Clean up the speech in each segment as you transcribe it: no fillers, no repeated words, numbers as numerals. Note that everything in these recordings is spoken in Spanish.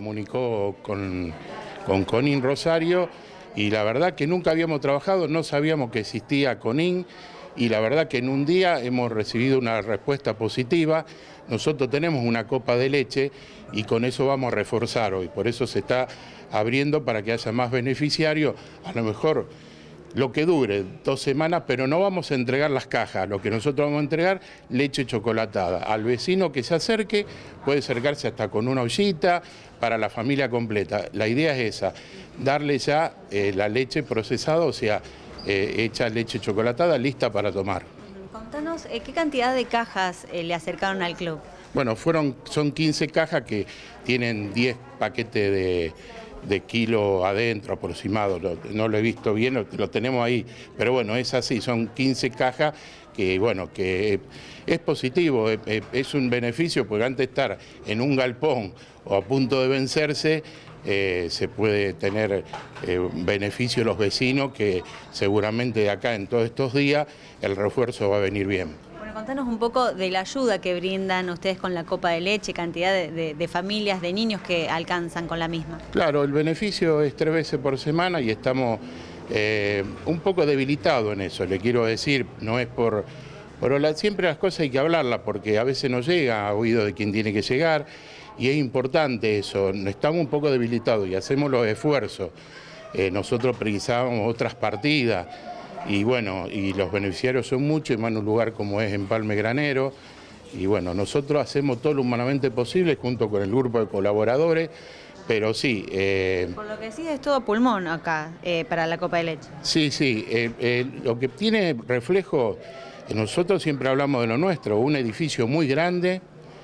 Comunicó con Conin Rosario y la verdad que nunca habíamos trabajado, no sabíamos que existía Conin y la verdad que en un día hemos recibido una respuesta positiva. Nosotros tenemos una copa de leche y con eso vamos a reforzar hoy, por eso se está abriendo para que haya más beneficiarios, a lo mejor lo que dure 2 semanas, pero no vamos a entregar las cajas, lo que nosotros vamos a entregar, leche chocolatada. Al vecino que se acerque, puede acercarse hasta con una ollita para la familia completa. La idea es esa, darle ya la leche procesada, o sea, hecha leche chocolatada, lista para tomar. Contanos, ¿qué cantidad de cajas le acercaron al club? Bueno, son 15 cajas que tienen 10 paquetes de kilo adentro aproximado, no lo he visto bien, lo tenemos ahí, pero bueno, es así, son 15 cajas que bueno, que es positivo, es un beneficio, porque antes de estar en un galpón o a punto de vencerse, se puede tener beneficio los vecinos, que seguramente de acá en todos estos días el refuerzo va a venir bien. Contanos un poco de la ayuda que brindan ustedes con la copa de leche, cantidad de familias, de niños que alcanzan con la misma. Claro, el beneficio es 3 veces por semana y estamos un poco debilitados en eso, le quiero decir, no es siempre las cosas hay que hablarlas porque a veces no llega a oído de quien tiene que llegar y es importante eso, estamos un poco debilitados y hacemos los esfuerzos. Nosotros precisábamos otras partidas. Y bueno, y los beneficiarios son muchos, y más en un lugar como es Empalme Granero. Y bueno, nosotros hacemos todo lo humanamente posible junto con el grupo de colaboradores, pero sí. Por lo que sí es todo pulmón acá, para la copa de leche. Sí, sí, lo que tiene reflejo, nosotros siempre hablamos de lo nuestro, un edificio muy grande,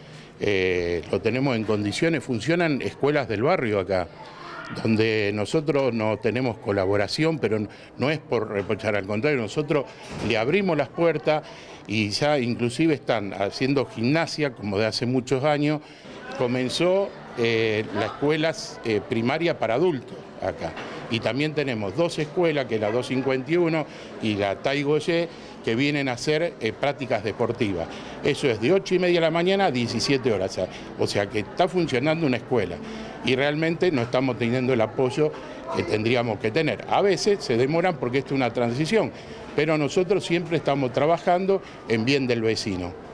lo tenemos en condiciones, funcionan escuelas del barrio acá, donde nosotros no tenemos colaboración, pero no es por reprochar, al contrario, nosotros le abrimos las puertas y ya inclusive están haciendo gimnasia, como de hace muchos años. Comenzó la escuela primaria para adultos acá, y también tenemos 2 escuelas, que es la 251 y la Taigoye, que vienen a hacer prácticas deportivas. Eso es de 8:30 de la mañana a 17 horas, o sea que está funcionando una escuela y realmente no estamos teniendo el apoyo que tendríamos que tener. A veces se demoran porque esto es una transición, pero nosotros siempre estamos trabajando en bien del vecino.